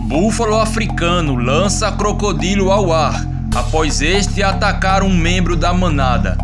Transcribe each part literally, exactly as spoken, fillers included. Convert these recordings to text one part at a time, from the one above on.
Búfalo africano lança crocodilo ao ar, após este atacar um membro da manada.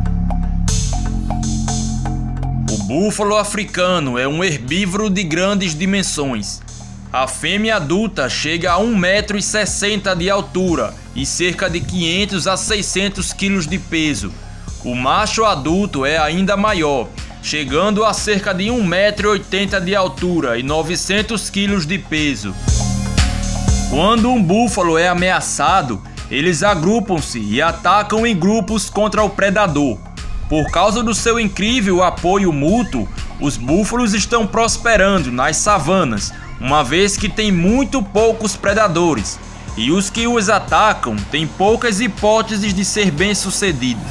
O búfalo africano é um herbívoro de grandes dimensões. A fêmea adulta chega a um metro e sessenta de altura e cerca de quinhentos a seiscentos quilos de peso. O macho adulto é ainda maior, chegando a cerca de um metro e oitenta de altura e novecentos quilos de peso. Quando um búfalo é ameaçado, eles agrupam-se e atacam em grupos contra o predador. Por causa do seu incrível apoio mútuo, os búfalos estão prosperando nas savanas, uma vez que tem muito poucos predadores, e os que os atacam têm poucas hipóteses de ser bem-sucedidos.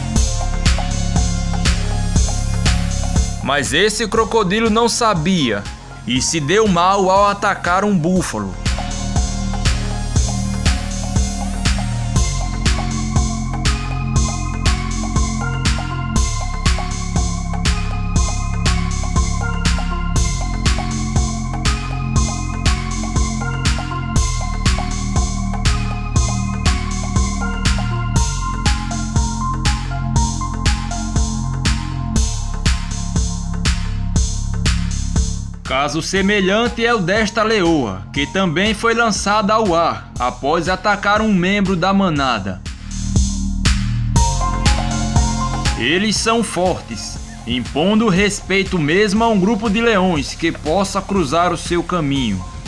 Mas esse crocodilo não sabia e se deu mal ao atacar um búfalo. Caso semelhante é o desta leoa, que também foi lançada ao ar após atacar um membro da manada. Eles são fortes, impondo respeito mesmo a um grupo de leões que possa cruzar o seu caminho.